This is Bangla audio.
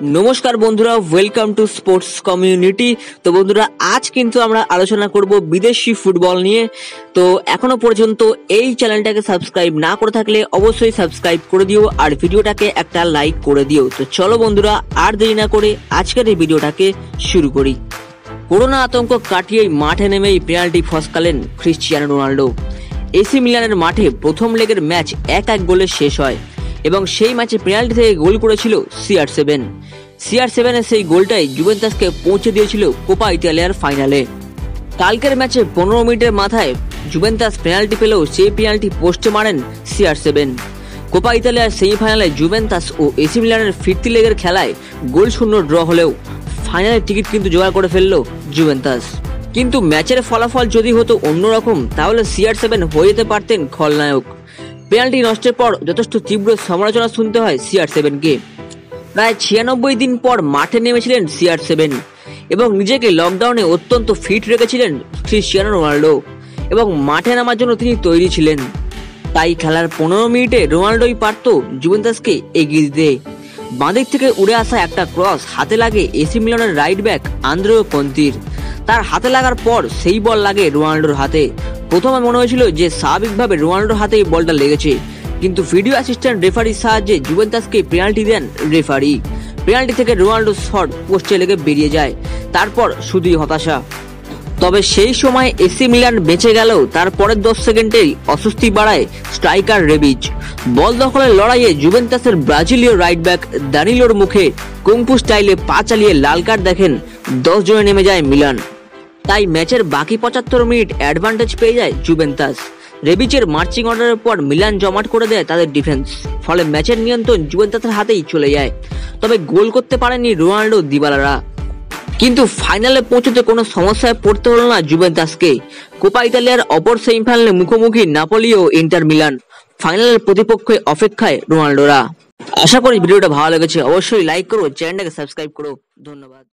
নমস্কার বন্ধুরা, ওয়েলকাম টু স্পোর্টস কমিউনিটি। তো বন্ধুরা, আজ কিন্তু আমরা আলোচনা করব বিদেশি ফুটবল নিয়ে। তো এখনো পর্যন্ত এই চ্যানেলটাকে সাবস্ক্রাইব না করে থাকলে অবশ্যই সাবস্ক্রাইব করে দিও আর ভিডিওটাকে একটা লাইক করে দিও। তো চলো বন্ধুরা, আর দেরি না করে আজকের এই ভিডিওটাকে শুরু করি। করোনা আতঙ্ক কাটিয়েই মাঠে নেমেই পেনাল্টি ফসকালেন ক্রিশ্চিয়ানো রোনাল্ডো। এসি মিলানের মাঠে প্রথম লেগের ম্যাচ 1-1 গোলে শেষ হয় এবং সেই ম্যাচে পেনাল্টি থেকে গোল করেছিল CR7 এর সেই গোলটাই জুভেন্টাসকে পৌঁছে দিয়েছিল কোপা ইতালিয়ার ফাইনালে। কালকের ম্যাচে 15 মিনিটের মাথায় জুভেন্টাস পেনাল্টি পেলেও সেই পেনাল্টি পোস্টে মারেন CR7। কোপা ইতালিয়ার সেমিফাইনালে জুভেন্টাস ও এসি মিলানের ফিরতি লেগের খেলায় গোল শূন্য ড্র হলেও ফাইনালের টিকিট কিন্তু জোগাড় করে ফেললো জুভেন্টাস। কিন্তু ম্যাচের ফলাফল যদি হতো অন্যরকম, তাহলে CR7 হয়ে যেতে পারতেন খলনায়ক। পেনাল্টি নষ্টের পর যথেষ্ট তীব্র সমালোচনা শুনতে হয় CR7কে। প্রায় 96 দিন পর মাঠে নেমেছিলেন CR7 এবং নিজেকে লকডাউনে অত্যন্ত ফিট রেখেছিলেন ক্রিশ্চিয়ানো রোনাল্ডো এবং মাঠে নামার জন্য তিনি তৈরি ছিলেন। তাই খেলার 15 মিনিটে রোনাল্ডোই পারত জুভেন্টাসকে এগিয়ে দিতে। বাঁদিক থেকে উড়ে আসা একটা ক্রস হাতে লাগে এসি মিলানের রাইট ব্যাক আন্দ্রেও কন্তির। তার হাতে লাগার পর সেই বল লাগে রোনাল্ডোর হাতে। প্রথমে মনে হয়েছিল যে স্বাভাবিকভাবে রোনাল্ডোর হাতেই বলটা লেগেছে, কিন্তু ভিডিও অ্যাসিস্ট্যান্ট রেফারির সাহায্যে জুভেন্টাসকে পেনাল্টি দেন রেফারি। পেনাল্টি থেকে রোনাল্ডোর শট পোস্টে লেগে বেরিয়ে যায়। তারপর শুধুই হতাশা। তবে সেই সময় এসি মিলান বেঁচে গেলেও তার পরের 10 সেকেন্ডেই অস্বস্তি বাড়ায় স্ট্রাইকার রেবিচ। বল দখলের লড়াইয়ে জুভেন্টাসের ব্রাজিলীয় রাইট ব্যাক দানিলোর মুখে কুংফু স্টাইলে পা চালিয়ে লাল কার্ড দেখেন। 10 জনে নেমে যায় মিলান। তাই ম্যাচের বাকি 75 মিনিট অ্যাডভান্টেজ পেয়ে যায় জুভেন্টাস। রেবিচের মার্চিং অর্ডারের পর মিলান জমাট করে দেয় তাদের ডিফেন্স, ফলে ম্যাচের নিয়ন্ত্রণ জুভেন্টাসের হাতেই চলে যায়। তবে গোল করতে পারেনি রোনাল্ডো দিবালারা। কিন্তু ফাইনালে পৌঁছতে কোনো সমস্যায় পড়তে হলো না জুভেন্টাসকে। কোপা ইতালিয়ার অপর সেমিফাইনালে মুখোমুখি নাপোলি ও ইন্টার মিলান। ফাইনালের প্রতিপক্ষে অপেক্ষায় রোনাল্ডোরা। আশা করি ভিডিওটা ভালো লেগেছে। অবশ্যই লাইক করো, চ্যানেলটাকে সাবস্ক্রাইব করো। ধন্যবাদ।